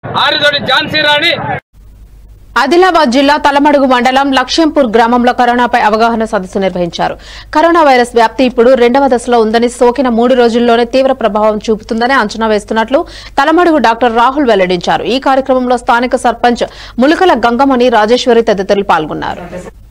ఆరిదొడి ఝాన్సీ రాణి. ఆదిలాబాద్ జిల్లా తలమడుగు మండలం లక్ష్యంపూర్ గ్రామంలో కరోనాపై అవగాహన సదస్సు నిర్వహించారు. కరోనా వైరస్ వ్యాప్తి ఇప్పుడు 2వ దశలో ఉందని, సోకిన 3 రోజుల్లోనే తీవ్ర ప్రభావం చూపుతుందని అంచనా వేస్తున్నట్లు తలమడుగు డాక్టర్ రాహుల్ వెల్లడించారు. ఈ కార్యక్రమంలో స్థానిక సర్పంచ్ ములకల గంగమణి, రాజేశ్వరి తదితరులు పాల్గొన్నారు.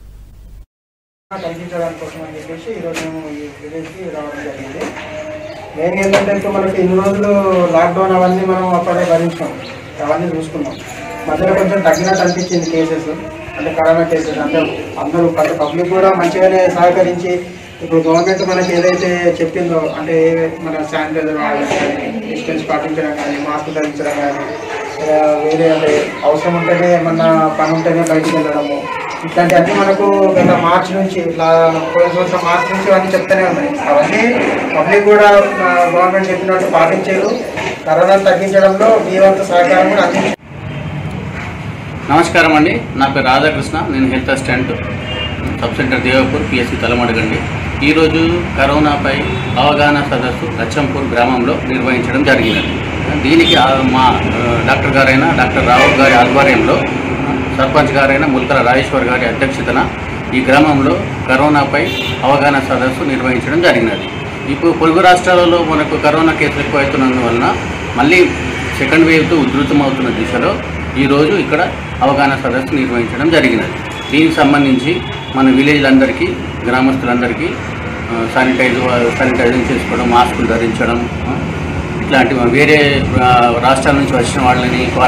మనకి ఇన్ని రోజులు లాక్డౌన్ అవన్నీ మనం అప్పుడే భరించాం, అవన్నీ చూసుకున్నాం. మధ్యలో కొంచెం తగ్గినట్టు అనిపించింది కేసెస్, అంటే కరోనా కేసెస్. అంటే అందరూ పబ్లిక్ కూడా మంచిగానే సహకరించి ఇప్పుడు గవర్నమెంట్ మనకి ఏదైతే చెప్పిందో, అంటే మన శానిటైజర్ వాడడం కానీ, డిస్టెన్స్ పాటించడం కానీ, మాస్క్ ధరించడం కానీ, వేరే అంటే అవసరం ఉంటేనే ఏమన్నా పని ఉంటేనే బయటికి వెళ్ళడము, ఇట్లాంటివన్నీ మనకు గత మార్చి నుంచి, ఇట్లా పోయిన సంవత్సరం మార్చి నుంచి అవన్నీ చెప్తూనే ఉన్నాయి. అవన్నీ పబ్లిక్ కూడా గవర్నమెంట్ చెప్పినట్టు పాటించారు. కరోనాను తగ్గించడంలో మీ వంతు సహకారం కూడా అందించారు. నమస్కారం అండి, నా పేరు రాధాకృష్ణ. నేను health assistant, sub centre Devapur, PSC తలమడుగండి. ఈరోజు కరోనాపై అవగాహన సదస్సు లక్ష్యంపూర్ గ్రామంలో నిర్వహించడం జరిగినది. దీనికి మా డాక్టర్ గారైన డాక్టర్ రాహుల్ గారి ఆధ్వర్యంలో, సర్పంచ్ గారైన ములకల రాజేశ్వర్ గారి అధ్యక్షతన ఈ గ్రామంలో కరోనాపై అవగాహన సదస్సు నిర్వహించడం జరిగినది. ఇప్పుడు పొరుగు రాష్ట్రాలలో మనకు కరోనా కేసులు ఎక్కువ అవుతున్నందువలన మళ్ళీ సెకండ్ వేవ్తో ఉధృతమవుతున్న దిశలో ఈరోజు ఇక్కడ అవగాహన సదస్సు నిర్వహించడం జరిగినది. దీనికి సంబంధించి మన విలేజ్లందరికీ, గ్రామస్తులందరికీ శానిటైజింగ్ చేసుకోవడం, మాస్కులు ధరించడం, ఇట్లాంటివి వేరే రాష్ట్రాల నుంచి వచ్చిన వాళ్ళని